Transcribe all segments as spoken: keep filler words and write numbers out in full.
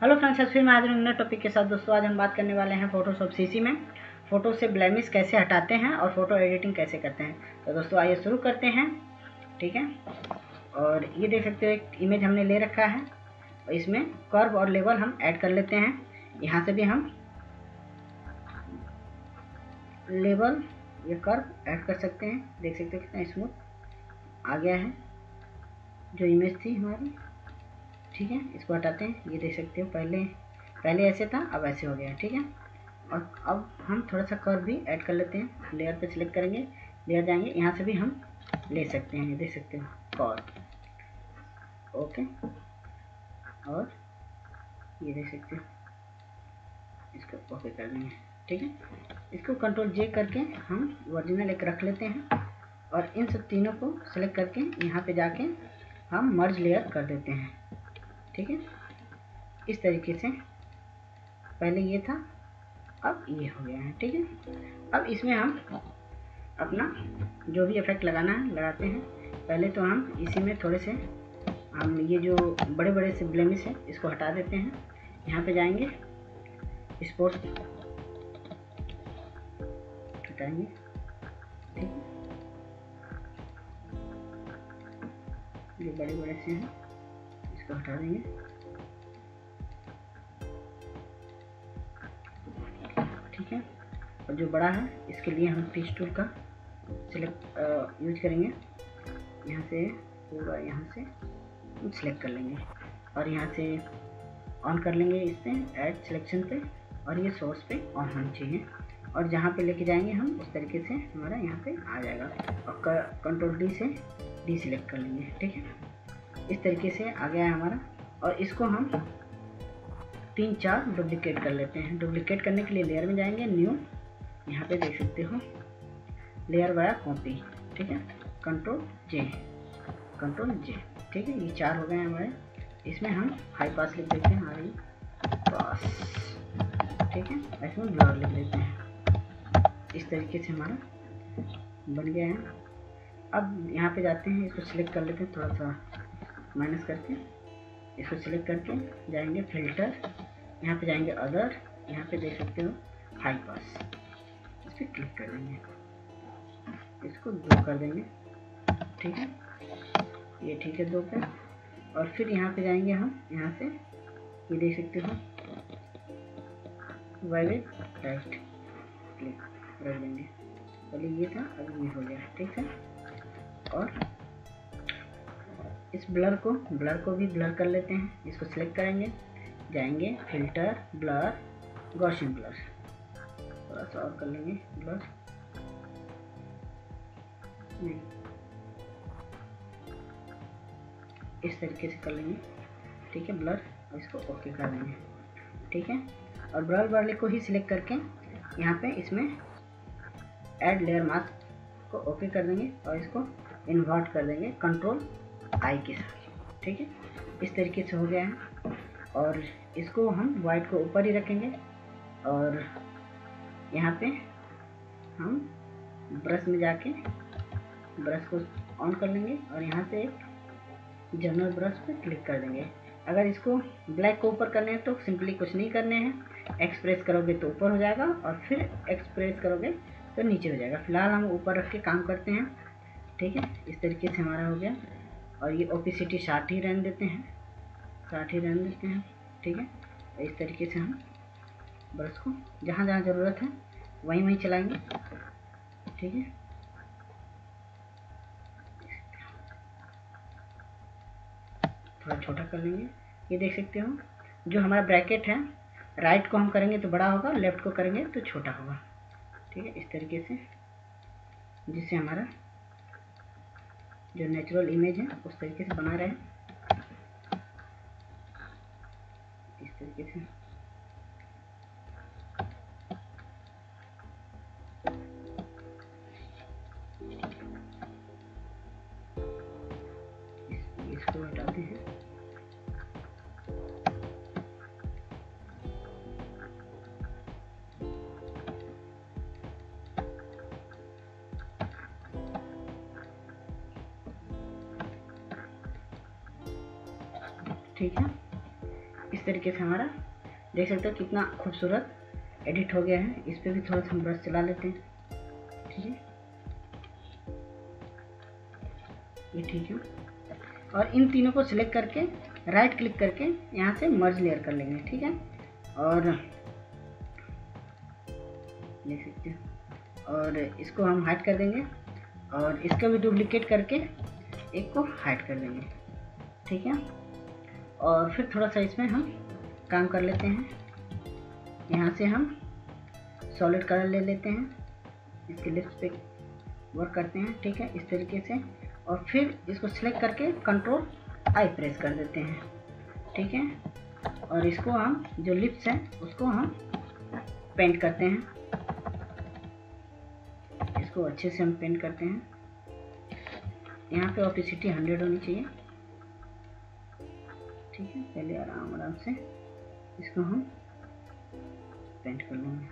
Hello friends, आज फिर मैं हाजिर हूं नए टॉपिक के साथ। दोस्तों, आज हम बात करने वाले हैं फोटोशॉप सीसी में फ़ोटो से ब्लेमिश कैसे हटाते हैं और फ़ोटो एडिटिंग कैसे करते हैं। तो दोस्तों आइए शुरू करते हैं। ठीक है, और ये देख सकते हो एक इमेज हमने ले रखा है और इसमें कर्व और लेवल हम ऐड कर लेते हैं। यहाँ से भी हम लेवल या कर्व ऐड कर सकते हैं। देख सकते हो कितना स्मूथ आ गया है जो इमेज थी हमारी। ठीक है, इसको हटाते हैं। ये देख सकते हो पहले पहले ऐसे था, अब ऐसे हो गया है। ठीक है, और अब हम थोड़ा सा कर्व भी ऐड कर लेते हैं। लेयर पे सिलेक्ट करेंगे, लेयर जाएंगे, यहाँ से भी हम ले सकते हैं। ये देख सकते हो कर्व। ओके, और ये देख सकते हो, इसको ओके कर देंगे। ठीक है, इसको कंट्रोल जे करके हम ओरिजिनल एक रख लेते हैं और इन सब तीनों को सिलेक्ट करके यहाँ पे जाके हम मर्ज लेयर कर देते हैं। ठीक है, इस तरीके से पहले ये था, अब ये हो गया है। ठीक है, अब इसमें हम अपना जो भी इफेक्ट लगाना है लगाते हैं। पहले तो हम इसी में थोड़े से हम ये जो बड़े बड़े से ब्लेमिश है इसको हटा देते हैं। यहाँ पे जाएंगे, स्पोर्ट्स हटाएंगे। ठीक है, ये बड़े बड़े से हैं, इसको हटा देंगे। ठीक है, और जो बड़ा है इसके लिए हम फिश टूल का सिलेक्ट यूज करेंगे। यहाँ से पूरा यहाँ से सिलेक्ट कर लेंगे और यहाँ से ऑन कर लेंगे इस पे ऐड सिलेक्शन पे, और ये सोर्स पे ऑन होनी चाहिए। और जहाँ पे लेके जाएंगे हम उस तरीके से हमारा यहाँ पे आ जाएगा। और कंट्रोल डी से डी सिलेक्ट कर लेंगे। ठीक है, इस तरीके से आ गया है हमारा। और इसको हम तीन चार डुप्लीकेट कर लेते हैं। डुप्लीकेट करने के लिए लेयर में जाएंगे, न्यू, यहाँ पे देख सकते हो लेयर वाया कॉपी। ठीक है, कंट्रोल जे कंट्रोल जे। ठीक है, ये चार हो गए हैं हमारे। इसमें हम हाई पास लिख देते हैं, हाई पास। ठीक है, इसमें ब्लर लिख देते हैं। इस तरीके से हमारा बन गया है। अब यहाँ पे जाते हैं, इसको सिलेक्ट कर लेते हैं, थोड़ा सा माइनस करके इसको सिलेक्ट करके जाएंगे फिल्टर, यहाँ पे जाएंगे अदर, यहाँ पे देख सकते हो हाई पास, इस पर क्लिक कर देंगे, इसको दो कर देंगे। ठीक है, ये ठीक है दो पे। और फिर यहाँ पे जाएंगे हम, यहाँ से ये देख सकते हो वाइब्रेट राइट, क्लिक कर देंगे। पहले ये था, अब ये हो गया। ठीक है, और इस ब्लर को ब्लर को भी ब्लर कर लेते हैं। इसको सिलेक्ट करेंगे, जाएंगे फिल्टर, ब्लर, गॉसियन ब्लर, थोड़ा सा और कर लेंगे ब्लर, नहीं इस तरीके से कर लेंगे। ठीक है, ब्लर, और इसको ओके कर देंगे। ठीक है, और ब्लर वाले को ही सिलेक्ट करके यहाँ पे इसमें ऐड लेयर मास्क को ओके कर देंगे और इसको इन्वर्ट कर देंगे कंट्रोल आई के साथ। ठीक है, इस तरीके से हो गया है। और इसको हम वाइट को ऊपर ही रखेंगे और यहाँ पे हम ब्रश में जाके ब्रश को ऑन कर लेंगे और यहाँ से एक जनरल ब्रश पे क्लिक कर देंगे। अगर इसको ब्लैक को ऊपर करने हैं तो सिंपली कुछ नहीं करने हैं, एक्सप्रेस करोगे तो ऊपर हो जाएगा और फिर एक्सप्रेस करोगे तो नीचे हो जाएगा। फिलहाल हम ऊपर रख के काम करते हैं। ठीक है, इस तरीके से हमारा हो गया। और ये ओपेसिटी साठ ही रहने देते हैं, साठ ही रहने देते हैं। ठीक है, इस तरीके से हम ब्रश को जहाँ जहाँ ज़रूरत है वहीं वहीं चलाएंगे। ठीक है, थोड़ा छोटा कर लेंगे। ये देख सकते हो जो हमारा ब्रैकेट है, राइट को हम करेंगे तो बड़ा होगा, लेफ्ट को करेंगे तो छोटा होगा। ठीक है, इस तरीके से, जिससे हमारा जो नेचुरल इमेज है उस तरीके से बना रहे। इस तरीके से इस, इसको हटाते हैं। ठीक है, इस तरीके से हमारा देख सकते हो कितना खूबसूरत एडिट हो गया है। इस पर भी थोड़ा सा हम ब्रश चला लेते हैं। ठीक है, ये ठीक है। और इन तीनों को सिलेक्ट करके राइट क्लिक करके यहाँ से मर्ज लेयर कर लेंगे। ठीक है, और देख सकते हो, और इसको हम हाइड कर देंगे और इसका भी डुप्लीकेट करके एक को हाइड कर देंगे। ठीक है, और फिर थोड़ा सा इसमें हम काम कर लेते हैं। यहाँ से हम सॉलिड कलर ले लेते हैं, इसके लिप्स पे वर्क करते हैं। ठीक है, इस तरीके से, और फिर इसको सिलेक्ट करके कंट्रोल आई प्रेस कर देते हैं। ठीक है, और इसको हम जो लिप्स हैं उसको हम पेंट करते हैं। इसको अच्छे से हम पेंट करते हैं। यहाँ पे ऑपेसिटी हंड्रेड होनी चाहिए। ठीक है, पहले आराम आराम से इसको हम पेंट कर लेंगे।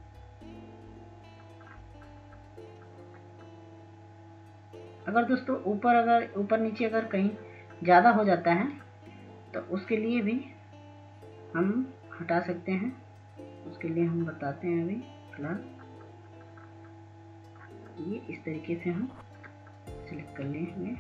अगर दोस्तों ऊपर अगर ऊपर नीचे अगर कहीं ज़्यादा हो जाता है तो उसके लिए भी हम हटा सकते हैं। उसके लिए हम बताते हैं अभी फिलहाल। ये इस तरीके से हम सिलेक्ट कर लेंगे।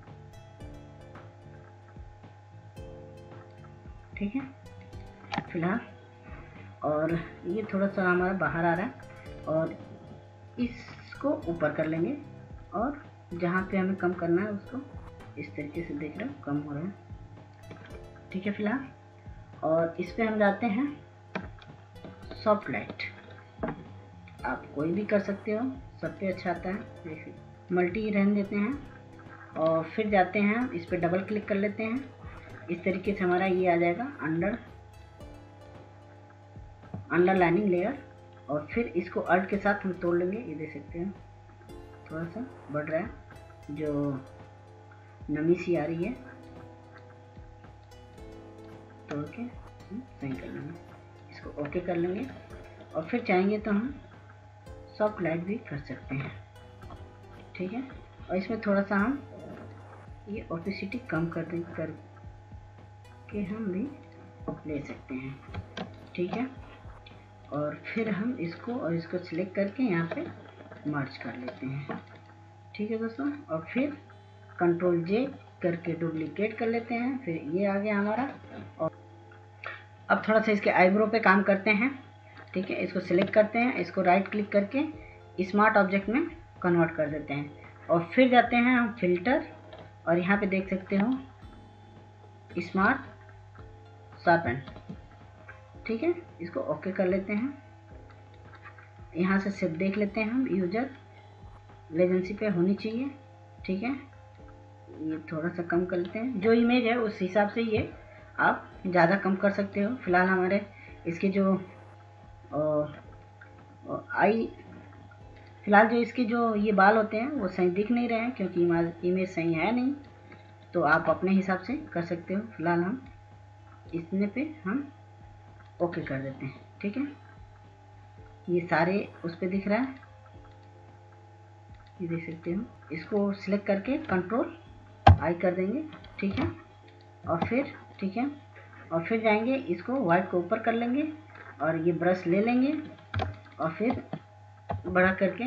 ठीक है, फिलहाल, और ये थोड़ा सा हमारा बाहर आ रहा है और इसको ऊपर कर लेंगे, और जहाँ पे हमें कम करना है उसको इस तरीके से देख रहे हो कम हो रहा है। ठीक है, फिलहाल, और इस पे हम जाते हैं सॉफ्ट लाइट। आप कोई भी कर सकते हो, सब पे अच्छा आता है। देखिए मल्टी रहने देते हैं और फिर जाते हैं इस पे डबल क्लिक कर लेते हैं। इस तरीके से हमारा ये आ जाएगा अंडर अंडरलाइनिंग लेयर, और फिर इसको अल्ट के साथ हम तोड़ लेंगे। ये देख सकते हैं थोड़ा सा बढ़ रहा है, जो नमी सी आ रही है, तोड़ के सही कर लेंगे। इसको ओके कर लेंगे, और फिर चाहेंगे तो हम सॉफ्ट लाइट भी कर सकते हैं। ठीक है, और इसमें थोड़ा सा हम ये ओपेसिटी कम कर दें कर के हम भी ले सकते हैं। ठीक है, और फिर हम इसको और इसको सिलेक्ट करके यहाँ पे मर्ज कर लेते हैं। ठीक है दोस्तों, और फिर कंट्रोल जे करके डुप्लीकेट कर लेते हैं। फिर ये आ गया हमारा। और अब थोड़ा सा इसके आईब्रो पे काम करते हैं। ठीक है, इसको सिलेक्ट करते हैं, इसको राइट क्लिक करके स्मार्ट ऑब्जेक्ट में कन्वर्ट कर देते हैं, और फिर जाते हैं हम फिल्टर, और यहाँ पे देख सकते हो स्मार्ट शार्पन। ठीक है, इसको ओके कर लेते हैं। यहाँ से सिर्फ देख लेते हैं हम यूजर लेजेंसी पे होनी चाहिए। ठीक है, ये थोड़ा सा कम कर लेते हैं, जो इमेज है उस हिसाब से ये आप ज़्यादा कम कर सकते हो। फिलहाल हमारे इसके जो और, और आई फिलहाल जो इसके जो ये बाल होते हैं वो सही दिख नहीं रहे हैं, क्योंकि इमेज सही है नहीं, तो आप अपने हिसाब से कर सकते हो। फिलहाल हम इतने पे हम ओके कर देते हैं। ठीक है, ये सारे उस पे दिख रहा है, ये देख सकते हो। इसको सिलेक्ट करके कंट्रोल आई कर देंगे। ठीक है, और फिर ठीक है, और फिर जाएंगे इसको वाइट को ऊपर कर लेंगे, और ये ब्रश ले लेंगे, और फिर बड़ा करके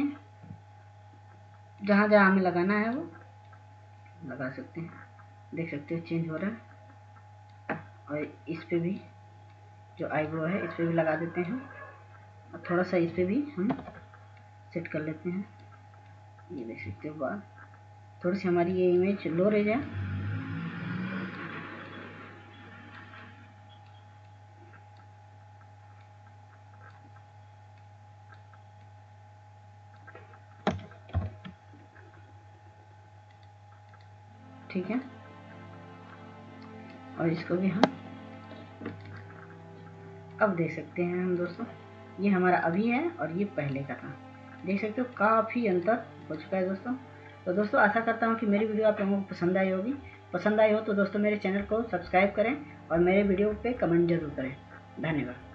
जहाँ जहाँ हमें लगाना है वो लगा सकते हैं। देख सकते हो चेंज हो रहा है, और इस पे भी जो आईब्रो है इस पे भी लगा देते हैं, और थोड़ा सा इस पे भी हम सेट कर लेते हैं। ये देख सकते हो बाल थोड़ी सी हमारी ये इमेज लो रह जाए। ठीक है, और इसको भी हम अब देख सकते हैं हम दोस्तों, ये हमारा अभी है और ये पहले का था। देख सकते हो काफ़ी अंतर हो चुका है दोस्तों। तो दोस्तों आशा करता हूँ कि मेरी वीडियो आप लोगों को पसंद आई होगी। पसंद आई हो तो दोस्तों मेरे चैनल को सब्सक्राइब करें और मेरे वीडियो पे कमेंट जरूर करें। धन्यवाद।